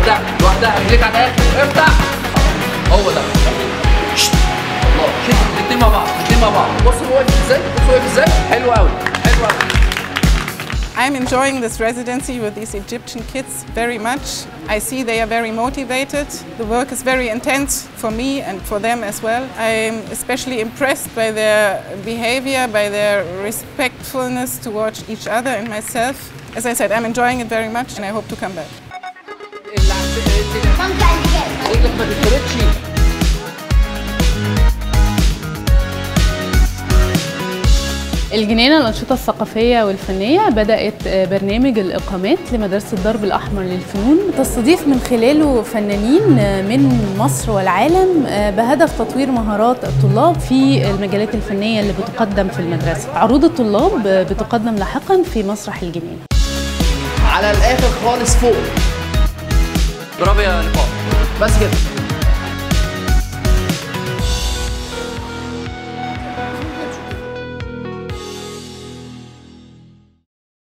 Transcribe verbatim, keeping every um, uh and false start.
لوحدها لوحدها، رجليك على الاخر، افتح. هو ده. الله، شد الاثنين مع بعض، الاثنين مع بعض. بص هو واقف ازاي، بص هو واقف ازاي. حلو قوي، حلو قوي. I'm enjoying this residency with these Egyptian kids very much. I see they are very motivated. The work is very intense for me and for them as well. I'm especially impressed by their behavior, by their respectfulness towards each other and myself. As I said, I'm enjoying it very much and I hope to come back. الجنينة الأنشطة الثقافية والفنية بدأت برنامج الإقامات لمدرسة الدرب الأحمر للفنون، تستضيف من خلاله فنانين من مصر والعالم بهدف تطوير مهارات الطلاب في المجالات الفنية اللي بتقدم في المدرسة. عروض الطلاب بتقدم لاحقا في مسرح الجنينة. على الآخر خالص فوق. برافو يا لقاء. بس كده.